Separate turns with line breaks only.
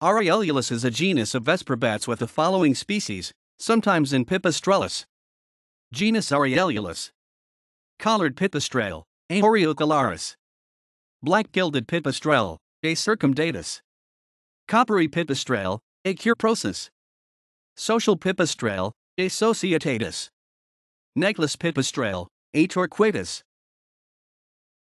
Arielulus is a genus of vesper bats with the following species, sometimes in Pipistrellus. Genus Arielulus. Collared pipistrelle, aureocollaris. Black-gilded pipistrelle, A. circumdatus. Coppery pipistrelle, A. cuprosus. Social pipistrelle, A. societatis. Necklace pipistrelle, A. torquatus.